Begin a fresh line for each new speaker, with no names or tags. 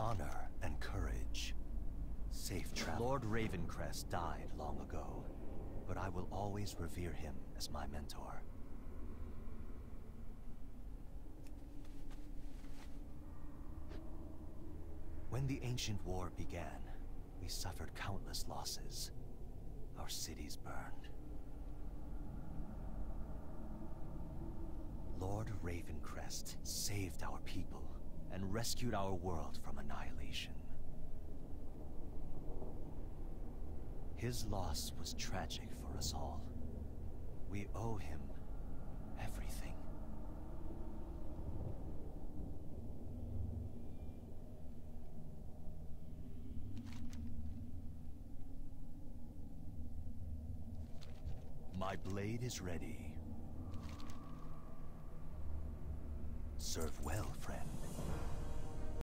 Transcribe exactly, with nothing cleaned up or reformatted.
Honor and courage. Safe travel. Lord Ravencrest died long ago, but I will always revere him as my mentor. When the ancient war began, we suffered countless losses. Our cities burned. Lord Ravencrest saved our people and rescued our world from annihilation. His loss was tragic for us all. We owe him everything. My blade is ready. Serve well, friend.